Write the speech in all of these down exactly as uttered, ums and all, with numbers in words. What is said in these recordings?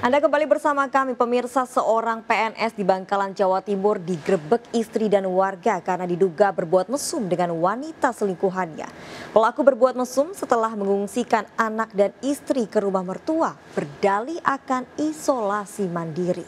Anda kembali bersama kami pemirsa. Seorang P N S di Bangkalan, Jawa Timur digerebek istri dan warga karena diduga berbuat mesum dengan wanita selingkuhannya. Pelaku berbuat mesum setelah mengungsikan anak dan istri ke rumah mertua, berdalih akan isolasi mandiri.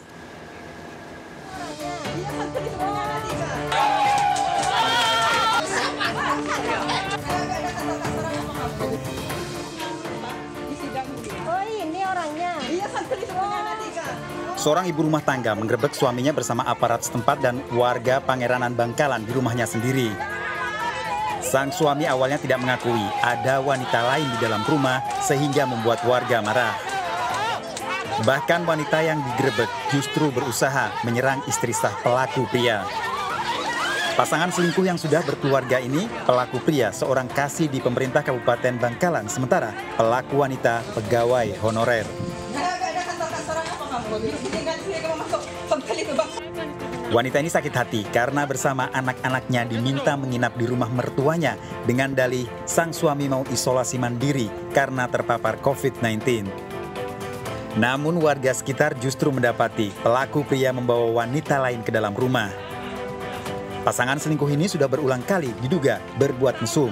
Seorang ibu rumah tangga menggerebek suaminya bersama aparat setempat dan warga Pangeranan Bangkalan di rumahnya sendiri. Sang suami awalnya tidak mengakui ada wanita lain di dalam rumah sehingga membuat warga marah. Bahkan wanita yang digerebek justru berusaha menyerang istri sah pelaku pria. Pasangan selingkuh yang sudah berkeluarga ini, pelaku pria seorang kasih di pemerintah Kabupaten Bangkalan, sementara pelaku wanita pegawai honorer. Wanita ini sakit hati karena bersama anak-anaknya diminta menginap di rumah mertuanya dengan dalih sang suami mau isolasi mandiri karena terpapar covid sembilan belas. Namun warga sekitar justru mendapati pelaku pria membawa wanita lain ke dalam rumah. Pasangan selingkuh ini sudah berulang kali diduga berbuat mesum.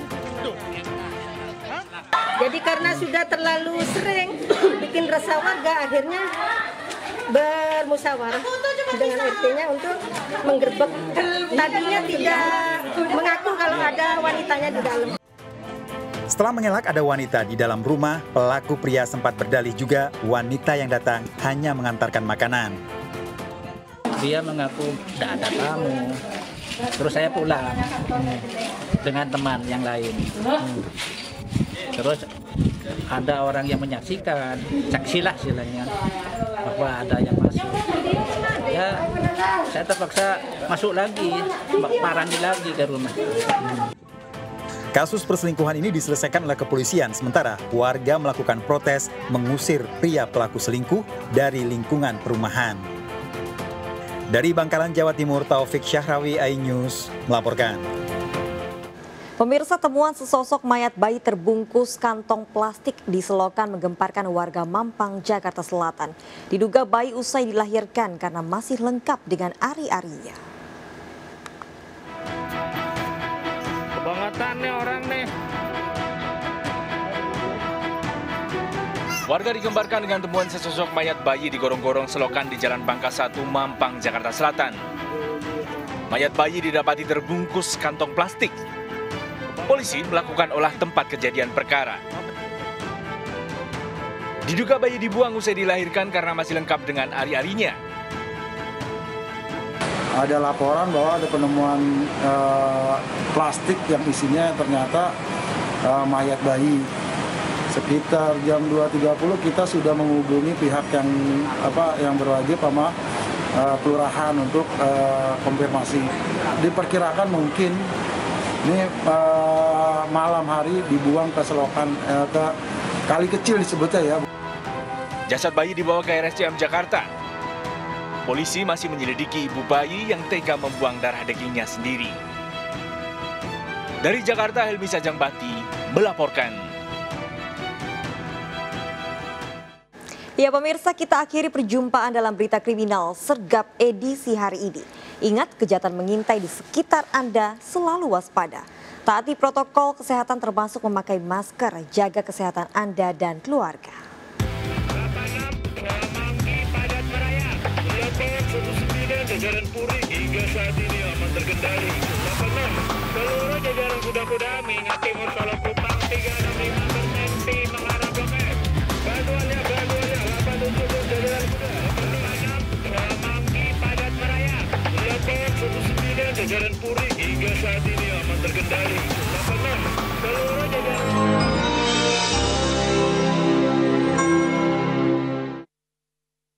Jadi karena sudah terlalu sering bikin resah warga, akhirnya bermusyawarah dengan R T-nya untuk menggerebek. Tadinya tidak mengaku kalau ada wanitanya di dalam. Setelah mengelak ada wanita di dalam rumah, pelaku pria sempat berdalih juga wanita yang datang hanya mengantarkan makanan. Dia mengaku tidak ada tamu, terus saya pulang dengan teman yang lain. Terus ada orang yang menyaksikan, saksilah istilahnya, bahwa ada yang masuk. Ya, saya terpaksa masuk lagi, parani lagi ke rumah. Kasus perselingkuhan ini diselesaikan oleh kepolisian, sementara warga melakukan protes mengusir pria pelaku selingkuh dari lingkungan perumahan. Dari Bangkalan, Jawa Timur, Taufik Syahrawi, iNews melaporkan. Pemirsa, temuan sesosok mayat bayi terbungkus kantong plastik di selokan menggemparkan warga Mampang, Jakarta Selatan. Diduga bayi usai dilahirkan karena masih lengkap dengan ari-arinya. Kebangetan nih orang nih. Warga digembarkan dengan temuan sesosok mayat bayi di gorong-gorong selokan di Jalan Bangka satu, Mampang, Jakarta Selatan. Mayat bayi didapati terbungkus kantong plastik. Polisi melakukan olah tempat kejadian perkara. Diduga bayi dibuang usai dilahirkan karena masih lengkap dengan ari-arinya. Ada laporan bahwa ada penemuan uh, plastik yang isinya ternyata uh, mayat bayi. Sekitar jam dua tiga puluh kita sudah menghubungi pihak yang apa yang berwajib sama uh, kelurahan untuk uh, konfirmasi. Diperkirakan mungkin ini uh, malam hari dibuang ke selokan, uh, ke kali kecil disebutnya ya. Jasad bayi dibawa ke R S C M Jakarta. Polisi masih menyelidiki ibu bayi yang tega membuang darah dagingnya sendiri. Dari Jakarta, Helmi Sajangbati melaporkan. Ya pemirsa, kita akhiri perjumpaan dalam berita kriminal Sergap edisi hari ini. Ingat, kejahatan mengintai di sekitar Anda, selalu waspada. Taati protokol kesehatan termasuk memakai masker, jaga kesehatan Anda dan keluarga. Jajaran Puri hingga saat ini aman terkendali. delapan enam seluruh jajaran kuda-kuda mengingat timur Solo Kupang tiga enam lima berhenti mengarah Blok M. Bantuannya, bantuannya delapan tujuh jajaran kuda. delapan enam Mangki padat merayap. delapan sembilan jajaran Puri hingga saat ini aman terkendali. delapan enam seluruh jajaran